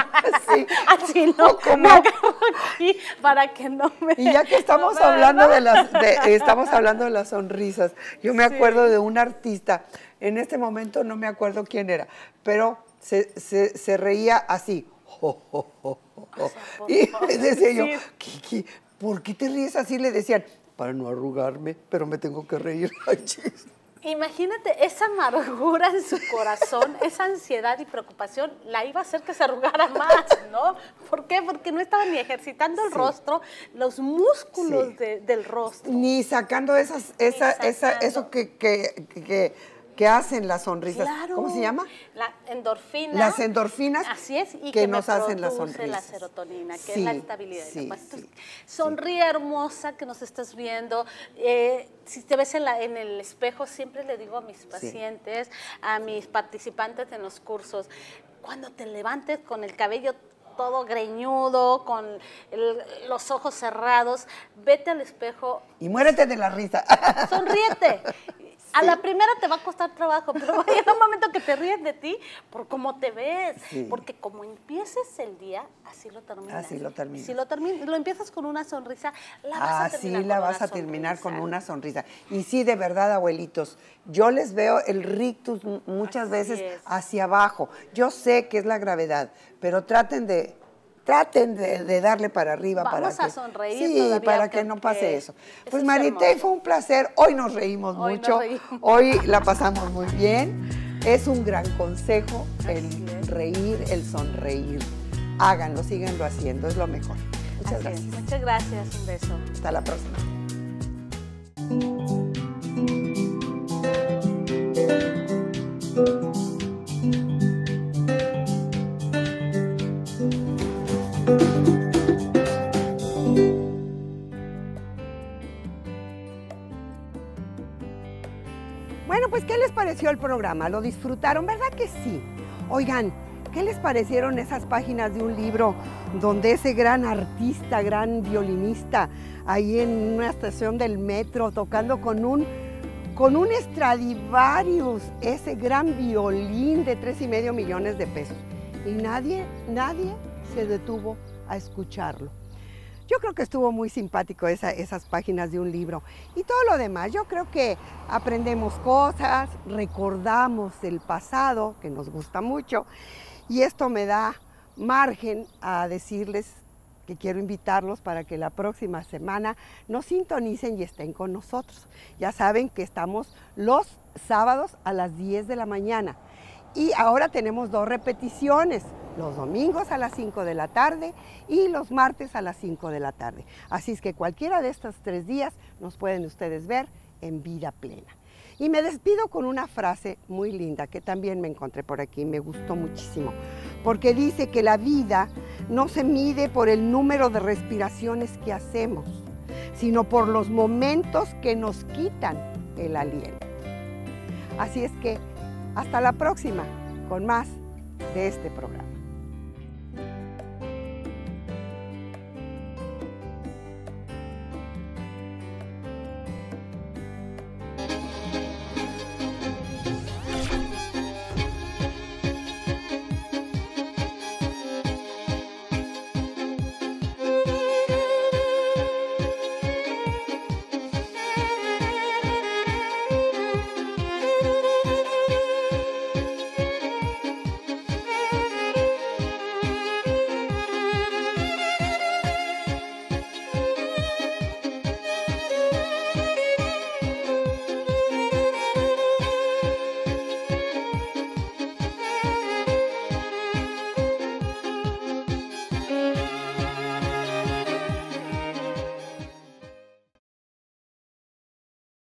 Sí. Así no, ¿Cómo? me agarro aquí para que no me... Y ya que estamos no me hablando vea. de las, de- estamos hablando de las sonrisas, yo me Sí. acuerdo de un artista, en este momento no me acuerdo quién era, pero se, se, se reía así. Jo, jo, jo, jo, jo. O sea, por Y favor. decía yo, Sí. Kiki, ¿por qué te ríes así? Le decían, para no arrugarme, pero me tengo que reír. Ay, chis. Imagínate, esa amargura en su corazón, esa ansiedad y preocupación, la iba a hacer que se arrugara más, ¿no? ¿Por qué? Porque no estaba ni ejercitando el Sí. rostro, los músculos Sí. de- del rostro. Ni sacando esas, esa, esa, sacando. eso que, que, que, que hacen las sonrisas. Claro. ¿Cómo se llama? La endorfina. Las endorfinas Así es, y que que, nos me hacen las produce la sonrisas. serotonina, que Sí, es la estabilidad. sí, de la paz. Entonces, sí, sonríe hermosa que nos estás viendo. Eh, si te ves en, la- en el espejo, siempre le digo a mis pacientes, a mis participantes en los cursos, cuando te levantes con el cabello todo greñudo, con el- los ojos cerrados, vete al espejo, Y muérete de la risa. sonríete. A la primera te va a costar trabajo, pero va a llegar un momento que te ríes de ti por cómo te ves. Sí. Porque como empieces el día, así lo terminas. Así lo terminas. Si lo, termi- lo empiezas con una sonrisa, la vas a Así terminar la con vas una a terminar con sonrisa. una sonrisa. Y sí, de verdad, abuelitos, yo les veo el rictus m- muchas Así veces es. hacia abajo. Yo sé que es la gravedad, pero traten de... Traten de, de darle para arriba Vamos para a que sonreír sí, todavía, para que porque no pase eso. eso Pues es Maritey, hermoso. fue un placer. Hoy nos reímos Hoy nos mucho. reímos. Hoy la pasamos muy bien. Es un gran consejo el Así es. reír, el sonreír. Háganlo, síganlo haciendo, es lo mejor. Muchas Así es. gracias. Muchas gracias, un beso. Hasta la próxima. Bueno, pues, ¿qué les pareció el programa? ¿Lo disfrutaron? ¿Verdad que sí? Oigan, ¿qué les parecieron esas páginas de un libro donde ese gran artista, gran violinista, ahí en una estación del metro, tocando con un, con un Stradivarius, ese gran violín de tres y medio millones de pesos? Y nadie, nadie se detuvo a escucharlo. Yo creo que estuvo muy simpático esa, esas páginas de un libro. Y todo lo demás, yo creo que aprendemos cosas, recordamos el pasado, que nos gusta mucho, y esto me da margen a decirles que quiero invitarlos para que la próxima semana nos sintonicen y estén con nosotros. Ya saben que estamos los sábados a las diez de la mañana. Y ahora tenemos dos repeticiones, los domingos a las cinco de la tarde y los martes a las cinco de la tarde. Así es que cualquiera de estos tres días nos pueden ustedes ver en Vida Plena. Y me despido con una frase muy linda que también me encontré por aquí, me gustó muchísimo, porque dice que la vida no se mide por el número de respiraciones que hacemos, sino por los momentos que nos quitan el aliento. Así es que hasta la próxima con más de este programa.